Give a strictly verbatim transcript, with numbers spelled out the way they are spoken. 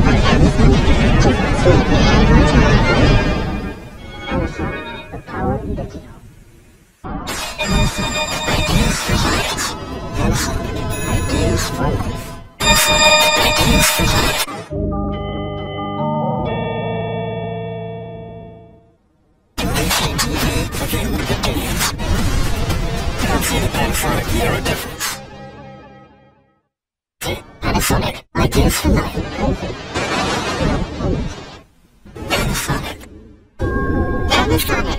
the power of video. Ideas for science. Ideas for life. Ideas for life. Year of difference. Panasonic, ideas for life. Panasonic. Panasonic.